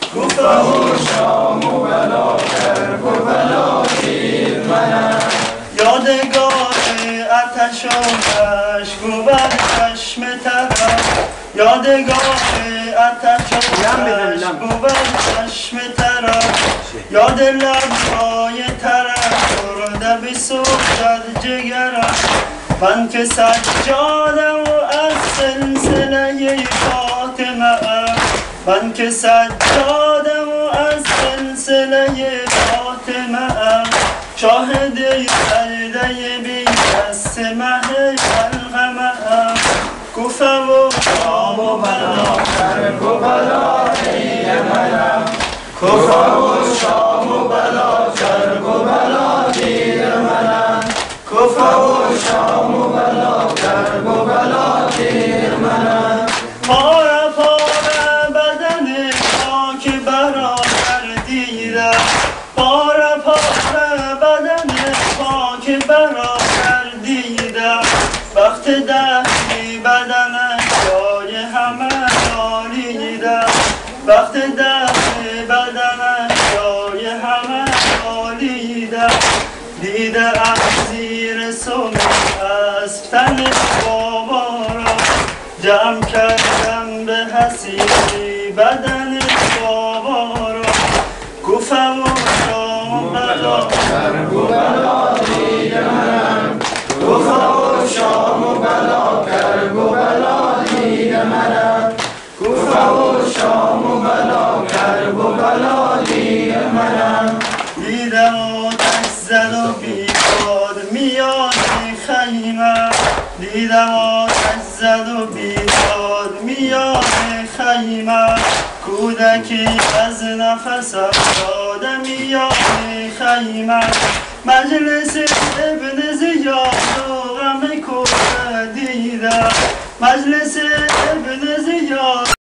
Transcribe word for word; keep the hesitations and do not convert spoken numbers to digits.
کوفه و شام و بلا کرب و بلا دیر منم یادگار آتش و مشک و بر چشم طرف یادگار آتش و مشک و بر چشم طرف یاد لبهای طرف برده بسوزد جگرم من که سجادم و از سلسله فاطمه ام من که سجادم و از سلسله فاطمه ام شاهد سجده بی دست مه القمه ام کوفه و شام و بلا کرب و بلا دیر منم کوفه و شام و بلا کرب و بلا دیر منم کوفه و شام و بلا کرب و بلا دیر منم پاره پاره بدن خاک برادر دیدم پاره پاره بدن خاک برادر دیدم وقت دستی بدن جای همه نالیدم وقت دستی بدن جای همه نالیدم دیده از زیر سمی از تن بابا را جمع کردم به حسیری بدن بابا را کوفه و شام و بلا کرب و بلا دیر منم کوفه و شام و بلا کرب و بلا دیر منم کوفه و شام و بلا کرب و بلا دیر منم دیدم آتش زد و بیداد میان خیمه دیدم آتش زد و بیداد میان خیمه کودکی از نفس افتاده میان خیمه مجلس ابن زیاد و غم کوفه دیدم مجلس ابن زیاد